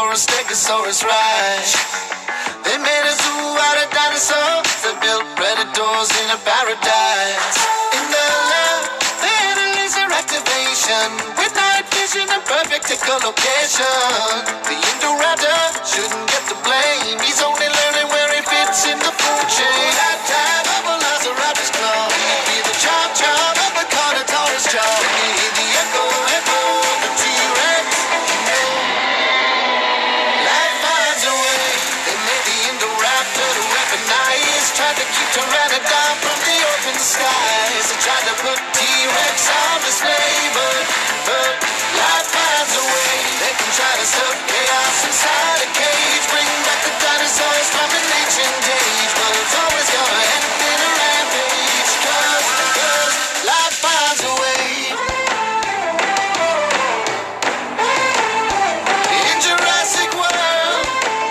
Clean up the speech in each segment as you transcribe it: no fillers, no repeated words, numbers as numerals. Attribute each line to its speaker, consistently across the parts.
Speaker 1: a stegosaurus rise. They made a zoo out of dinosaurs. They built predators in a paradise. In the lab, they had a laser activation with night vision and perfect echolocation. The Indoraptor shouldn't get the blame. He's only learning where he fits in the food chain. That time of Velociraptor's claw, he'd be the chomp of the Carnotaurus jaw. When you hear the echo of the T-Rex, you know life finds a way. They made the Indoraptor to weaponize. Tried to keep Pteranodon from the open skies. They tried to put T-Rex on display, but life finds a way. They can try to stuff chaos inside a cage, bring back the dinosaurs from an ancient age, but it's always gonna end in a rampage. Cause life finds a way. In Jurassic World,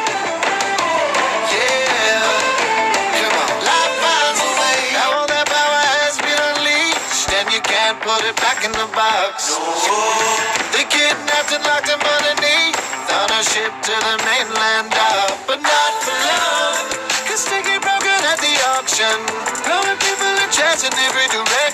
Speaker 1: yeah, come on. Life finds a way. Now all that power has been unleashed, and you can't put it back in the box. They kidnapped and locked him underneath on a ship to the mainland dock, but not for long, 'cause they get broken at the auction, blowing people in chairs in every direction.